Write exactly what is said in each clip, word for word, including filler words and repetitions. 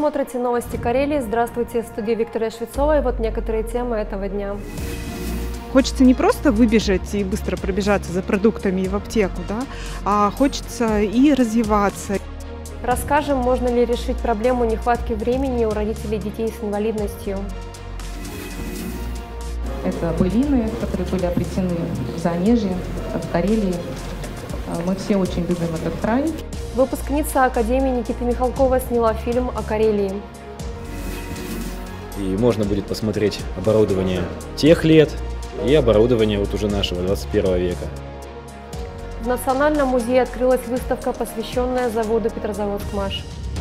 смотрите новости Карелии. Здравствуйте, в студии Виктория Швецова. И вот некоторые темы этого дня. Хочется не просто выбежать и быстро пробежаться за продуктами и в аптеку, да, а хочется и развиваться. Расскажем, можно ли решить проблему нехватки времени у родителей детей с инвалидностью. Это былины, которые были обретены в Занежье, в Карелии. Мы все очень любим этот край. Выпускница Академии Никита Михалкова сняла фильм о Карелии. И можно будет посмотреть оборудование тех лет и оборудование вот уже нашего двадцать первого века. В Национальном музее открылась выставка, посвященная заводу «Петрозаводскмаш».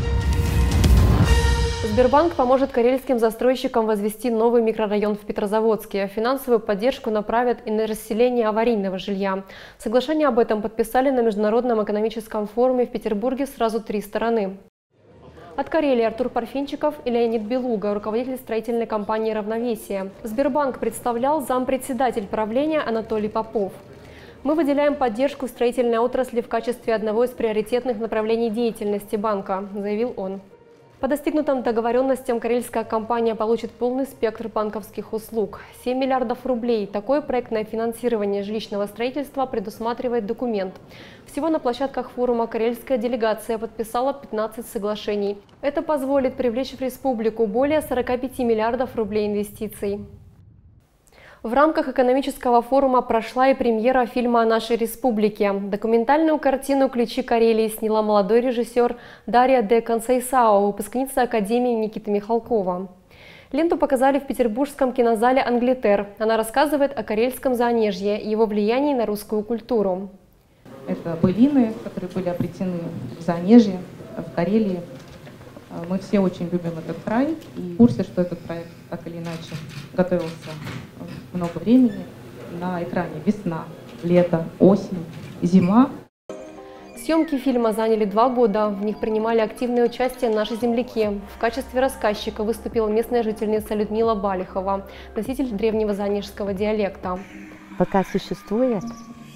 Сбербанк поможет карельским застройщикам возвести новый микрорайон в Петрозаводске. Финансовую поддержку направят и на расселение аварийного жилья. Соглашение об этом подписали на Международном экономическом форуме в Петербурге сразу три стороны. От Карелии Артур Парфинчиков и Леонид Белуга, руководитель строительной компании «Равновесие». Сбербанк представлял зампредседатель правления Анатолий Попов. Мы выделяем поддержку строительной отрасли в качестве одного из приоритетных направлений деятельности банка, заявил он. По достигнутым договоренностям карельская компания получит полный спектр банковских услуг. семь миллиардов рублей. Такое проектное финансирование жилищного строительства предусматривает документ. Всего на площадках форума карельская делегация подписала пятнадцать соглашений. Это позволит привлечь в республику более сорока пяти миллиардов рублей инвестиций. В рамках экономического форума прошла и премьера фильма о нашей республике. Документальную картину «Ключи Карелии» сняла молодой режиссер Дарья де Консейсао, выпускница Академии Никиты Михалкова. Ленту показали в петербургском кинозале «Англитер». Она рассказывает о карельском Занежье и его влиянии на русскую культуру. Это былины, которые были обретены в Занежье, в Карелии. Мы все очень любим этот край и в курсе, что этот проект так или иначе готовился много времени. На экране весна, лето, осень, зима. Съемки фильма заняли два года. В них принимали активное участие наши земляки. В качестве рассказчика выступила местная жительница Людмила Балихова, носитель древнего занежского диалекта. Пока существует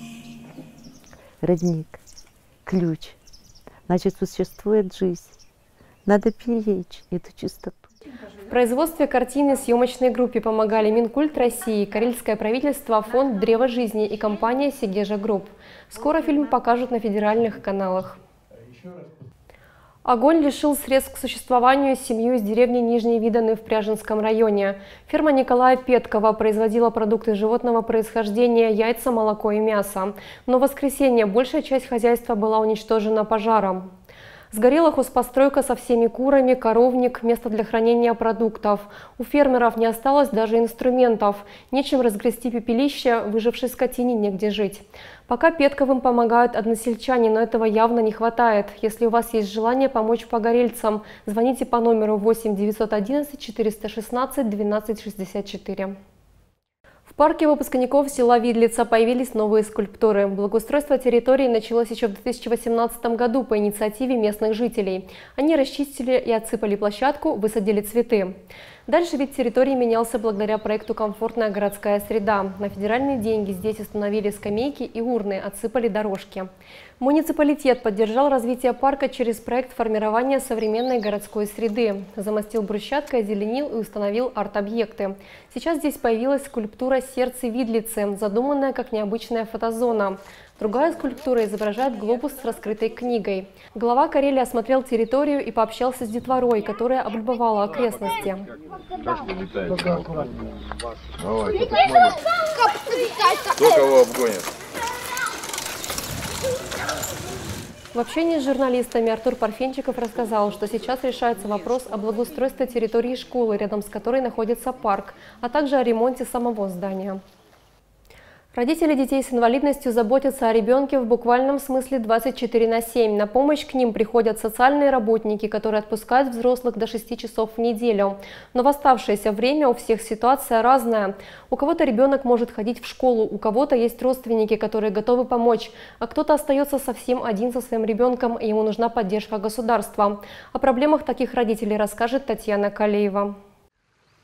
родник, ключ, значит, существует жизнь. Надо беречь эту чистоту. В производстве картины съемочной группе помогали Минкульт России, карельское правительство, фонд «Древо жизни» и компания «Сегежа Групп». Скоро фильм покажут на федеральных каналах. Огонь лишил средств к существованию семью из деревни Нижние Виданы в Пряженском районе. Ферма Николая Петкова производила продукты животного происхождения, яйца, молоко и мясо. Но в воскресенье большая часть хозяйства была уничтожена пожаром. Сгорела хозпостройка со всеми курами, коровник, место для хранения продуктов. У фермеров не осталось даже инструментов. Нечем разгрести пепелище, выжившей скотине негде жить. Пока Петковым помогают односельчане, но этого явно не хватает. Если у вас есть желание помочь погорельцам, звоните по номеру восемь девятьсот одиннадцать четыреста шестнадцать двенадцать шестьдесят четыре. В парке выпускников села Видлица появились новые скульптуры. Благоустройство территории началось еще в две тысячи восемнадцатом году по инициативе местных жителей. Они расчистили и отсыпали площадку, высадили цветы. Дальше вид территории менялся благодаря проекту «Комфортная городская среда». На федеральные деньги здесь установили скамейки и урны, отсыпали дорожки. Муниципалитет поддержал развитие парка через проект формирования современной городской среды. Замостил брусчаткой, озеленил и установил арт-объекты. Сейчас здесь появилась скульптура «Сердце Видлицы», задуманная как необычная фотозона. Другая скульптура изображает глобус с раскрытой книгой. Глава Карелии осмотрел территорию и пообщался с детворой, которая облюбовала окрестности. Кто кого обгонит? В общении с журналистами Артур Парфинчиков рассказал, что сейчас решается вопрос о благоустройстве территории школы, рядом с которой находится парк, а также о ремонте самого здания. Родители детей с инвалидностью заботятся о ребенке в буквальном смысле двадцать четыре на семь. На помощь к ним приходят социальные работники, которые отпускают взрослых до шести часов в неделю. Но в оставшееся время у всех ситуация разная. У кого-то ребенок может ходить в школу, у кого-то есть родственники, которые готовы помочь, а кто-то остается совсем один со своим ребенком, и ему нужна поддержка государства. О проблемах таких родителей расскажет Татьяна Калеева.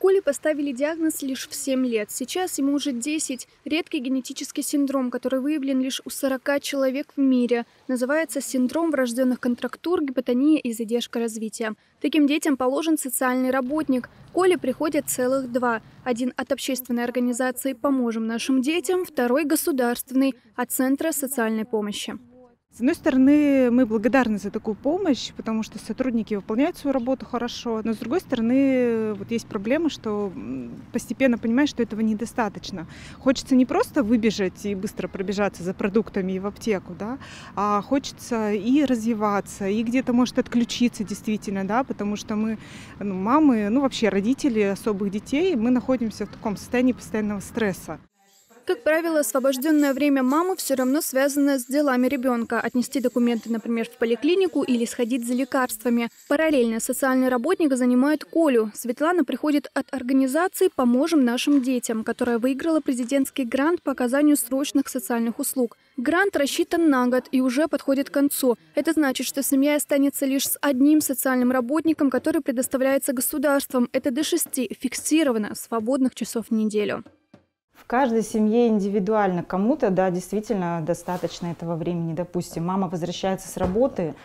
Коле поставили диагноз лишь в семь лет. Сейчас ему уже десять. Редкий генетический синдром, который выявлен лишь у сорока человек в мире. Называется синдром врожденных контрактур, гипотония и задержка развития. Таким детям положен социальный работник. Коле приходят целых два. Один от общественной организации «Поможем нашим детям», второй государственный от Центра социальной помощи. С одной стороны, мы благодарны за такую помощь, потому что сотрудники выполняют свою работу хорошо, но с другой стороны, вот есть проблема, что постепенно понимаешь, что этого недостаточно. Хочется не просто выбежать и быстро пробежаться за продуктами в аптеку, да, а хочется и развиваться, и где-то, может, отключиться действительно, да, потому что мы, ну, мамы, ну, вообще родители особых детей, мы находимся в таком состоянии постоянного стресса. Как правило, освобожденное время мамы все равно связано с делами ребенка. Отнести документы, например, в поликлинику или сходить за лекарствами. Параллельно социальный работник занимает Колю. Светлана приходит от организации «Поможем нашим детям», которая выиграла президентский грант по оказанию срочных социальных услуг. Грант рассчитан на год и уже подходит к концу. Это значит, что семья останется лишь с одним социальным работником, который предоставляется государством. Это до шести фиксированно свободных часов в неделю. В каждой семье индивидуально. Кому-то, да, действительно достаточно этого времени. Допустим, мама возвращается с работы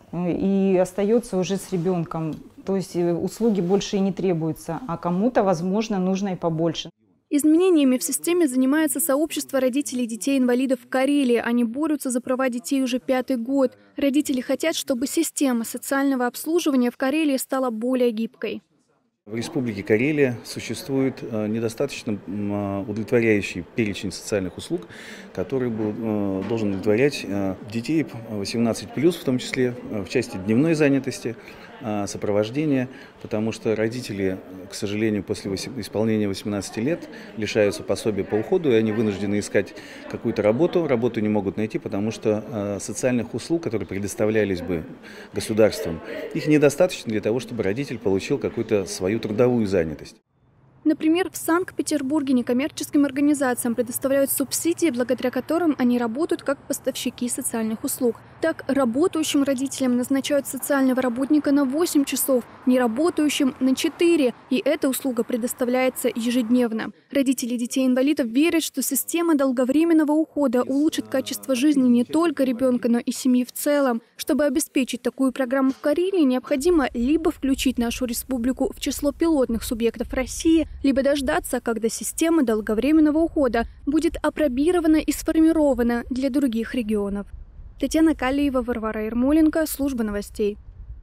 и остается уже с ребенком. То есть услуги больше и не требуются, а кому-то, возможно, нужно и побольше. Изменениями в системе занимается сообщество родителей детей-инвалидов в Карелии. Они борются за права детей уже пятый год. Родители хотят, чтобы система социального обслуживания в Карелии стала более гибкой. В Республике Карелия существует недостаточно удовлетворяющий перечень социальных услуг, который был, должен удовлетворять детей восемнадцать плюс, в том числе в части дневной занятости, сопровождения, потому что родители, к сожалению, после исполнения восемнадцати лет лишаются пособия по уходу, и они вынуждены искать какую-то работу, работу не могут найти, потому что социальных услуг, которые предоставлялись бы государством, их недостаточно для того, чтобы родитель получил какую-то свою трудовую занятость. Например, в Санкт-Петербурге некоммерческим организациям предоставляют субсидии, благодаря которым они работают как поставщики социальных услуг. Так, работающим родителям назначают социального работника на восемь часов, неработающим – на четыре, и эта услуга предоставляется ежедневно. Родители детей-инвалидов верят, что система долговременного ухода улучшит качество жизни не только ребенка, но и семьи в целом. Чтобы обеспечить такую программу в Карелии, необходимо либо включить нашу республику в число пилотных субъектов России, либо дождаться, когда система долговременного ухода будет апробирована и сформирована для других регионов. Татьяна Калиева, Варвара Ермоленко, служба новостей.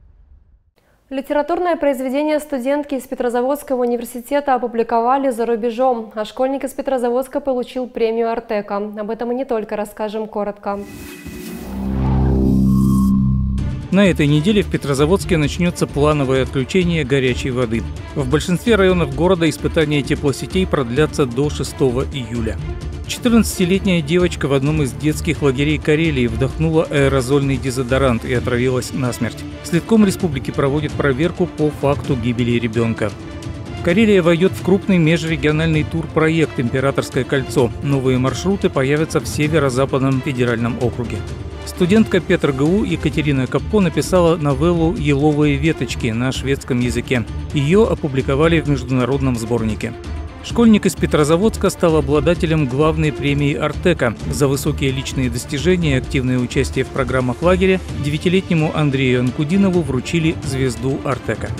Литературное произведение студентки из Петрозаводского университета опубликовали за рубежом, а школьник из Петрозаводска получил премию Артека. Об этом и не только расскажем коротко. На этой неделе в Петрозаводске начнется плановое отключение горячей воды. В большинстве районов города испытания теплосетей продлятся до шестого июля. четырнадцатилетняя девочка в одном из детских лагерей Карелии вдохнула аэрозольный дезодорант и отравилась насмерть. Следком республики проводит проверку по факту гибели ребенка. Карелия войдет в крупный межрегиональный турпроект «Императорское кольцо». Новые маршруты появятся в Северо-Западном федеральном округе. Студентка ПетРГУ Екатерина Капко написала новеллу «Еловые веточки» на шведском языке. Ее опубликовали в международном сборнике. Школьник из Петрозаводска стал обладателем главной премии Артека. За высокие личные достижения и активное участие в программах лагеря девятилетнему Андрею Анкудинову вручили звезду Артека.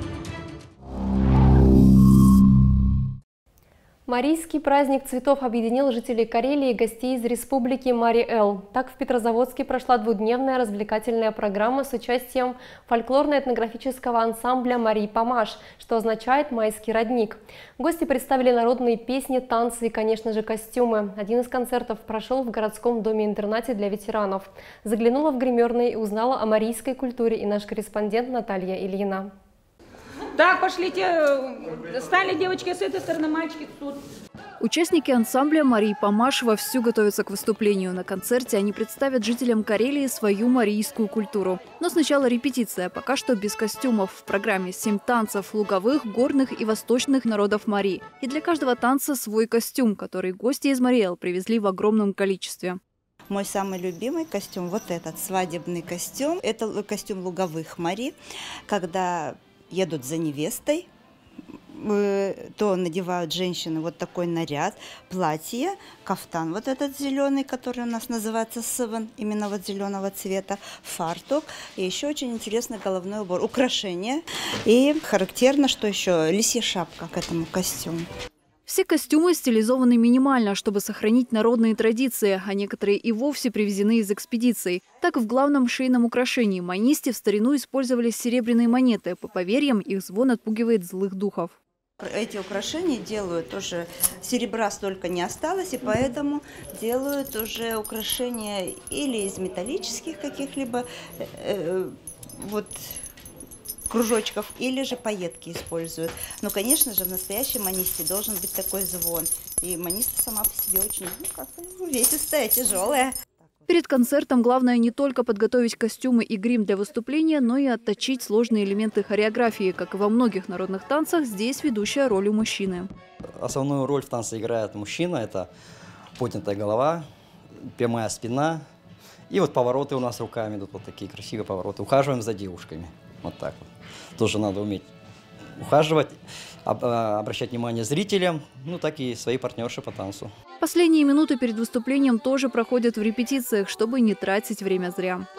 Марийский праздник цветов объединил жителей Карелии и гостей из республики Мари-Эл. Так в Петрозаводске прошла двухдневная развлекательная программа с участием фольклорно-этнографического ансамбля «Марий Помаш», что означает «майский родник». Гости представили народные песни, танцы и, конечно же, костюмы. Один из концертов прошел в городском доме-интернате для ветеранов. Заглянула в гримерный и узнала о марийской культуре и наш корреспондент Наталья Ильина. Так, пошлите, стали девочки с этой стороны, мальчики тут. Участники ансамбля «Марий Помаш» вовсю готовятся к выступлению. На концерте они представят жителям Карелии свою марийскую культуру. Но сначала репетиция, пока что без костюмов. В программе семь танцев луговых, горных и восточных народов Мари. И для каждого танца свой костюм, который гости из Мари-Эл привезли в огромном количестве. Мой самый любимый костюм – вот этот свадебный костюм. Это костюм луговых Мари, когда едут за невестой, то надевают женщины вот такой наряд, платье, кафтан вот этот зеленый, который у нас называется сыван, именно вот зеленого цвета, фартук, и еще очень интересный головной убор, украшения. И характерно, что еще лисья шапка к этому костюму. Все костюмы стилизованы минимально, чтобы сохранить народные традиции, а некоторые и вовсе привезены из экспедиций. Так в главном шейном украшении манисти в старину использовали серебряные монеты. По поверьям, их звон отпугивает злых духов. Эти украшения делают уже, серебра столько не осталось, и поэтому делают уже украшения или из металлических каких-либо э, вот кружочков, или же пайетки используют. Но, конечно же, в настоящем манисте должен быть такой звон. И маниста сама по себе очень, ну, как увесистая, тяжелая. Перед концертом главное не только подготовить костюмы и грим для выступления, но и отточить сложные элементы хореографии. Как и во многих народных танцах, здесь ведущая роль у мужчины. Основную роль в танце играет мужчина. Это поднятая голова, прямая спина. И вот повороты у нас руками идут, вот такие красивые повороты. Ухаживаем за девушками. Вот так вот. Тоже надо уметь ухаживать, обращать внимание зрителям, ну так и своей партнерши по танцу. Последние минуты перед выступлением тоже проходят в репетициях, чтобы не тратить время зря.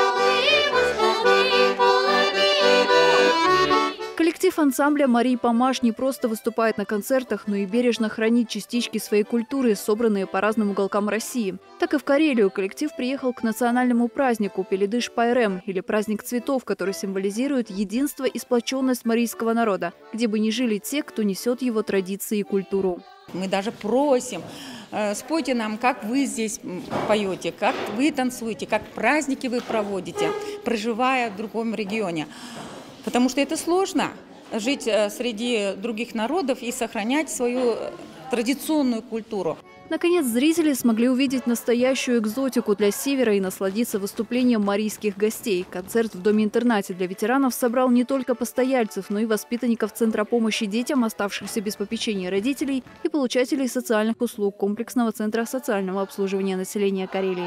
Коллектив ансамбля Марии Помаш не просто выступает на концертах, но и бережно хранит частички своей культуры, собранные по разным уголкам России. Так и в Карелию коллектив приехал к национальному празднику Пеледыш-Пайрем, или праздник цветов, который символизирует единство и сплоченность марийского народа, где бы ни жили те, кто несет его традиции и культуру. Мы даже просим, спойте нам, как вы здесь поете, как вы танцуете, как праздники вы проводите, проживая в другом регионе. Потому что это сложно жить среди других народов и сохранять свою традиционную культуру. Наконец, зрители смогли увидеть настоящую экзотику для Севера и насладиться выступлением марийских гостей. Концерт в доме-интернате для ветеранов собрал не только постояльцев, но и воспитанников Центра помощи детям, оставшихся без попечения родителей, и получателей социальных услуг комплексного центра социального обслуживания населения Карелии.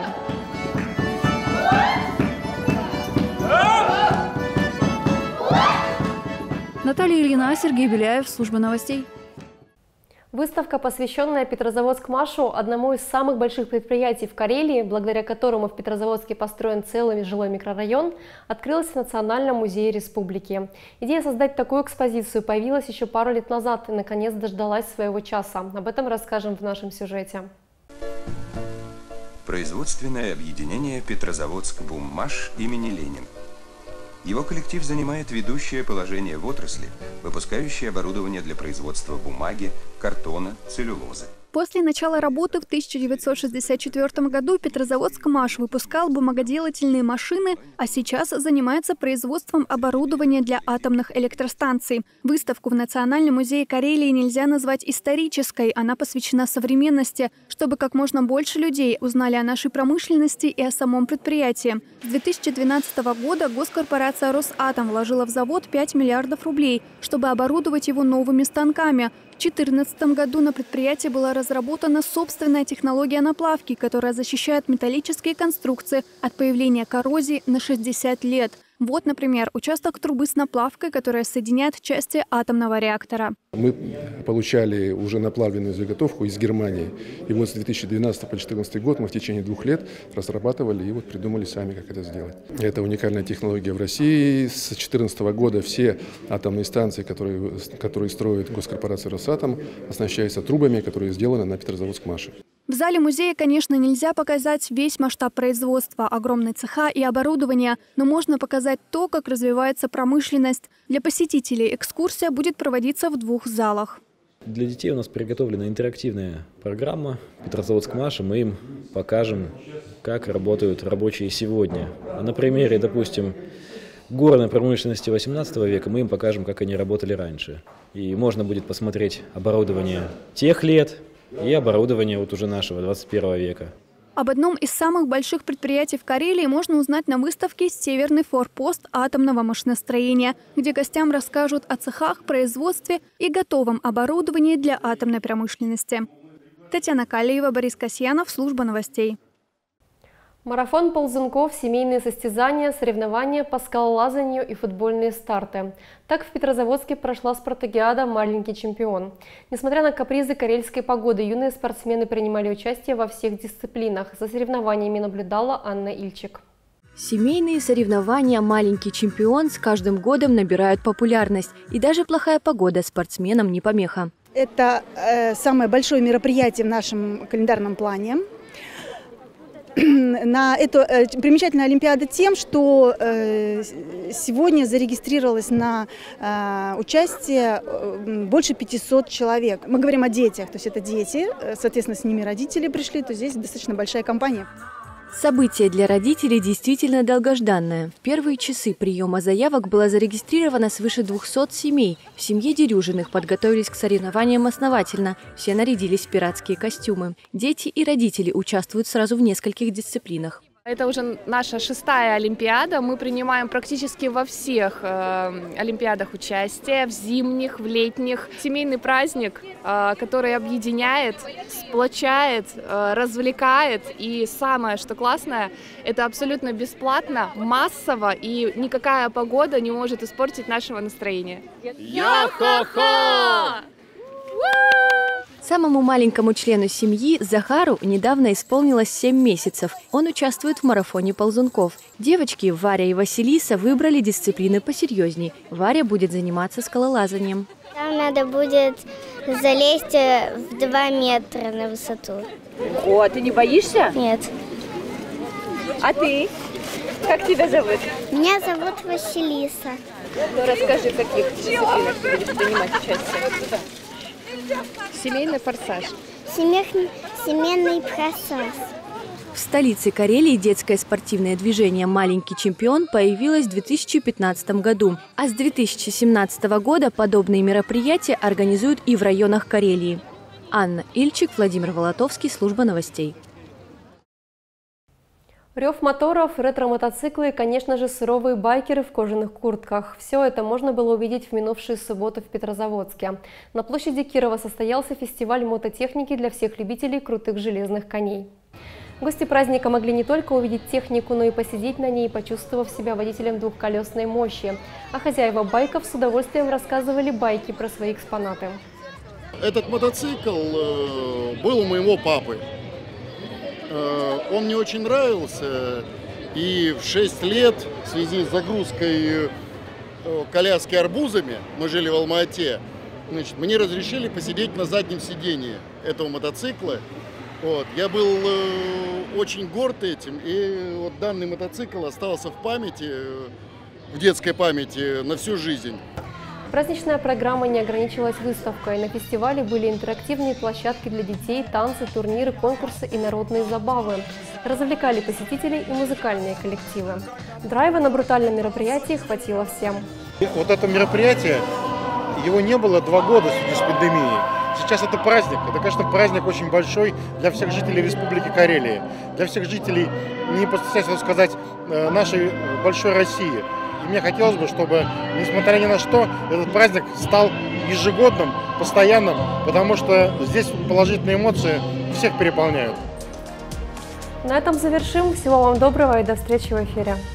Наталья Ильина, Сергей Беляев, служба новостей. Выставка, посвященная Петрозаводск-Машу, одному из самых больших предприятий в Карелии, благодаря которому в Петрозаводске построен целый жилой микрорайон, открылась в Национальном музее республики. Идея создать такую экспозицию появилась еще пару лет назад и, наконец, дождалась своего часа. Об этом расскажем в нашем сюжете. Производственное объединение «Петрозаводск-Буммаш» имени Ленина. Его коллектив занимает ведущее положение в отрасли, выпускающей оборудование для производства бумаги, картона, целлюлозы. После начала работы в тысяча девятьсот шестьдесят четвёртом году Петрозаводск-Маш выпускал бумагоделательные машины, а сейчас занимается производством оборудования для атомных электростанций. Выставку в Национальном музее Карелии нельзя назвать исторической, она посвящена современности, чтобы как можно больше людей узнали о нашей промышленности и о самом предприятии. С две тысячи двенадцатого года госкорпорация «Росатом» вложила в завод пять миллиардов рублей, чтобы оборудовать его новыми станками. В две тысячи четырнадцатом году на предприятии была разработана собственная технология наплавки, которая защищает металлические конструкции от появления коррозии на шестьдесят лет. Вот, например, участок трубы с наплавкой, которая соединяет части атомного реактора. Мы получали уже наплавленную заготовку из Германии. И вот с две тысячи двенадцатого по две тысячи четырнадцатый год мы в течение двух лет разрабатывали и вот придумали сами, как это сделать. Это уникальная технология в России. С две тысячи четырнадцатого года все атомные станции, которые, которые строит госкорпорация «Росатом», оснащаются трубами, которые сделаны на Петрозаводск-Маше. В зале музея, конечно, нельзя показать весь масштаб производства, огромные цеха и оборудование, но можно показать то, как развивается промышленность. Для посетителей экскурсия будет проводиться в двух залах. Для детей у нас приготовлена интерактивная программа «Петрозаводск-Маша». Мы им покажем, как работают рабочие сегодня. А на примере, допустим, горной промышленности восемнадцатого века мы им покажем, как они работали раньше. И можно будет посмотреть оборудование тех лет и оборудование вот уже нашего двадцать первого века. Об одном из самых больших предприятий в Карелии можно узнать на выставке «Северный форпост атомного машиностроения», где гостям расскажут о цехах, производстве и готовом оборудовании для атомной промышленности. Татьяна Калиева, Борис Касьянов, служба новостей. Марафон ползунков, семейные состязания, соревнования по скалолазанию и футбольные старты. Так в Петрозаводске прошла спартакиада «Маленький чемпион». Несмотря на капризы карельской погоды, юные спортсмены принимали участие во всех дисциплинах. За соревнованиями наблюдала Анна Ильчик. Семейные соревнования «Маленький чемпион» с каждым годом набирают популярность. И даже плохая погода спортсменам не помеха. Это э, самое большое мероприятие в нашем календарном плане. На эту э, примечательная Олимпиада тем, что э, сегодня зарегистрировалось на э, участие э, больше пятисот человек. Мы говорим о детях, то есть это дети, э, соответственно, с ними родители пришли, то здесь достаточно большая компания. Событие для родителей действительно долгожданное. В первые часы приема заявок было зарегистрировано свыше двухсот семей. В семье Дерюжиных подготовились к соревнованиям основательно. Все нарядились в пиратские костюмы. Дети и родители участвуют сразу в нескольких дисциплинах. Это уже наша шестая Олимпиада. Мы принимаем практически во всех э, Олимпиадах участие, в зимних, в летних. Семейный праздник, э, который объединяет, сплочает, э, развлекает. И самое, что классное, это абсолютно бесплатно, массово, и никакая погода не может испортить нашего настроения. Я-хо-хо! Самому маленькому члену семьи, Захару, недавно исполнилось семь месяцев. Он участвует в марафоне ползунков. Девочки Варя и Василиса выбрали дисциплины посерьезней. Варя будет заниматься скалолазанием. Там надо будет залезть в два метра на высоту. О, а ты не боишься? Нет. А ты? Как тебя зовут? Меня зовут Василиса. Ну, расскажи, в каких дисциплинах ты будешь принимать участие? Семейный форсаж. Семейный, семейный форсаж. В столице Карелии детское спортивное движение «Маленький чемпион» появилось в две тысячи пятнадцатом году. А с две тысячи семнадцатого года подобные мероприятия организуют и в районах Карелии. Анна Ильчик, Владимир Волотовский, служба новостей. Рев моторов, ретро-мотоциклы и, конечно же, суровые байкеры в кожаных куртках. Все это можно было увидеть в минувшую субботу в Петрозаводске. На площади Кирова состоялся фестиваль мототехники для всех любителей крутых железных коней. Гости праздника могли не только увидеть технику, но и посидеть на ней, почувствовав себя водителем двухколесной мощи. А хозяева байков с удовольствием рассказывали байки про свои экспонаты. Этот мотоцикл был у моего папы. Он мне очень нравился, и в шесть лет в связи с загрузкой коляски арбузами, мы жили в Алма-Ате, значит, мне разрешили посидеть на заднем сидении этого мотоцикла. Вот. Я был очень горд этим, и вот данный мотоцикл остался в памяти, в детской памяти на всю жизнь. Праздничная программа не ограничилась выставкой. На фестивале были интерактивные площадки для детей, танцы, турниры, конкурсы и народные забавы. Развлекали посетителей и музыкальные коллективы. Драйва на брутальном мероприятии хватило всем. Вот это мероприятие, его не было два года в связи с пандемией. Сейчас это праздник. Это, конечно, праздник очень большой для всех жителей Республики Карелия, для всех жителей, не постесняюсь сказать, нашей большой России. И мне хотелось бы, чтобы, несмотря ни на что, этот праздник стал ежегодным, постоянным, потому что здесь положительные эмоции всех переполняют. На этом завершим. Всего вам доброго и до встречи в эфире.